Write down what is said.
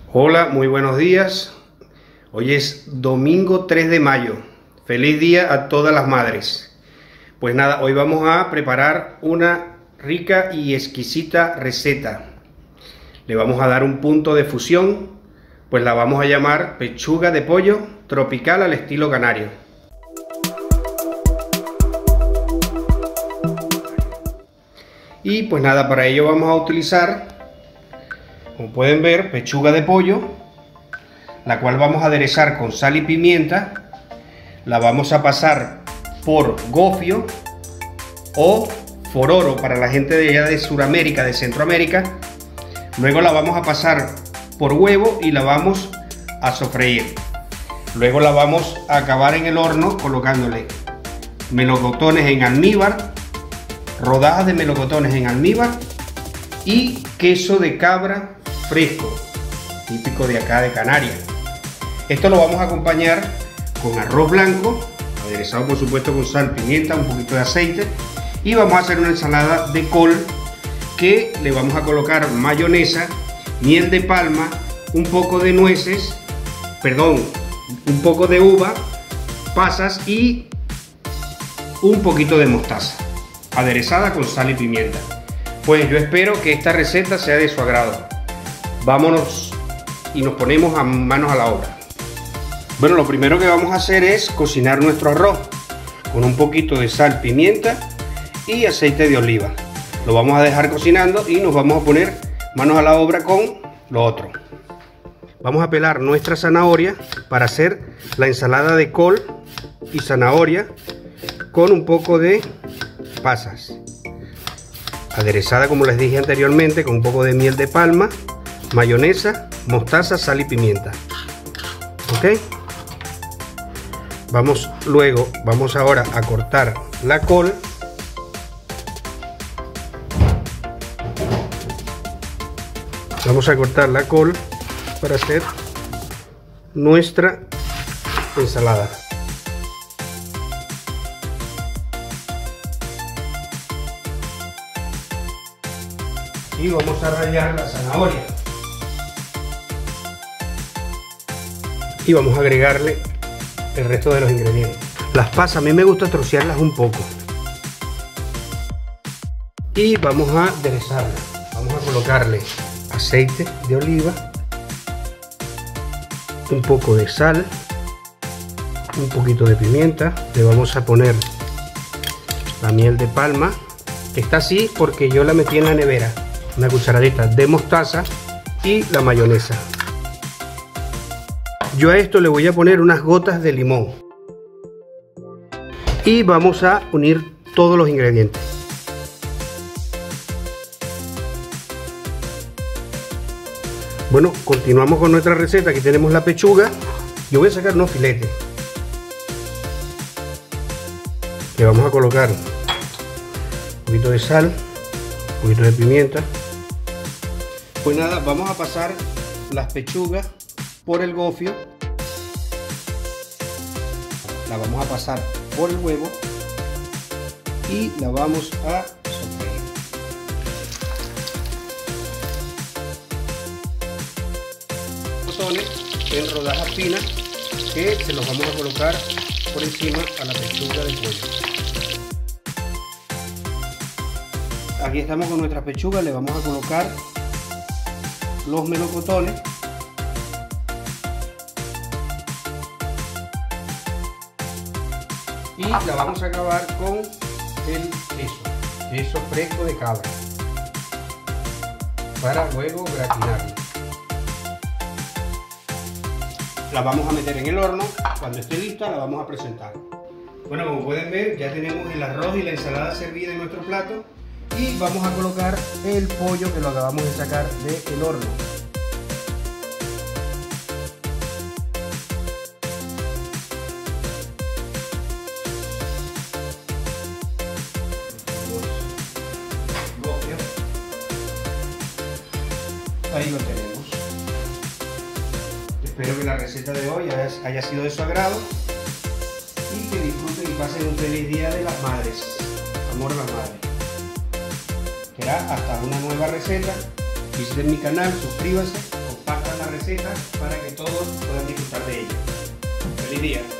Hola, muy buenos días. Hoy es domingo 3 de mayo. Feliz día a todas las madres. Pues nada, hoy vamos a preparar una rica y exquisita receta. Le vamos a dar un punto de fusión, pues la vamos a llamar pechuga de pollo tropical al estilo canario. Y pues nada, para ello vamos a utilizar, como pueden ver, pechuga de pollo, la cual vamos a aderezar con sal y pimienta. La vamos a pasar por gofio o fororo para la gente de allá de Sudamérica, de Centroamérica. Luego la vamos a pasar por huevo y la vamos a sofreír. Luego la vamos a acabar en el horno colocándole melocotones en almíbar, rodajas de melocotones en almíbar y queso de cabra fresco, típico de acá de Canarias. Esto lo vamos a acompañar con arroz blanco, aderezado por supuesto con sal, pimienta, un poquito de aceite, y vamos a hacer una ensalada de col que le vamos a colocar mayonesa, miel de palma, un poco de nueces, un poco de uva, pasas y un poquito de mostaza, aderezada con sal y pimienta. Pues yo espero que esta receta sea de su agrado. Vámonos y nos ponemos manos a la obra. Bueno, lo primero que vamos a hacer es cocinar nuestro arroz con un poquito de sal, pimienta y aceite de oliva. Lo vamos a dejar cocinando y nos vamos a poner manos a la obra con lo otro. Vamos a pelar nuestra zanahoria para hacer la ensalada de col y zanahoria con un poco de pasas, aderezada como les dije anteriormente con un poco de miel de palma, mayonesa, mostaza, sal y pimienta. Ok, vamos ahora a cortar la col. Vamos a cortar la col para hacer nuestra ensalada. Y vamos a rallar la zanahoria. Y vamos a agregarle el resto de los ingredientes. Las pasas a mí me gusta trocearlas un poco. Y vamos a aderezarlas. Vamos a colocarle aceite de oliva, un poco de sal, un poquito de pimienta. Le vamos a poner la miel de palma, que está así porque yo la metí en la nevera. Una cucharadita de mostaza y la mayonesa. Yo a esto le voy a poner unas gotas de limón y vamos a unir todos los ingredientes. Bueno, continuamos con nuestra receta. Aquí tenemos la pechuga. Yo voy a sacar unos filetes. Le vamos a colocar un poquito de sal, un poquito de pimienta. Pues nada, vamos a pasar las pechugas por el gofio, la vamos a pasar por el huevo y la vamos a sofreír. Botones en rodajas finas que se los vamos a colocar por encima a la pechuga del pollo. Aquí estamos con nuestra pechuga, le vamos a colocar los melocotones y la vamos a acabar con el queso fresco de cabra, para luego gratinarlo. La vamos a meter en el horno. Cuando esté lista la vamos a presentar. Bueno, como pueden ver, ya tenemos el arroz y la ensalada servida en nuestro plato y vamos a colocar el pollo que lo acabamos de sacar del horno. Ahí lo tenemos. Espero que la receta de hoy haya sido de su agrado y que disfruten y pasen un feliz día de las madres. Amor a las madres. Será hasta una nueva receta. Visiten mi canal, suscríbanse, compartan la receta para que todos puedan disfrutar de ella. ¡Feliz día!